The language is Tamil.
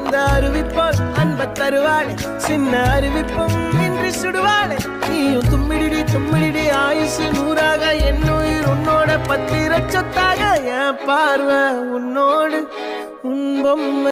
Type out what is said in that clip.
அந்த அறிவிப்போல் அன்ப தருவாளே சின்ன அறிவிப்பும் இன்றி சுடுவாளே நீயும் தும்மிடி தும்மிடி ஆயுசு 100ஆக என் உயிர் உன்னோட 10 லட்சத்தாக என் பார்வை உன்னோடு உன் பொம்மை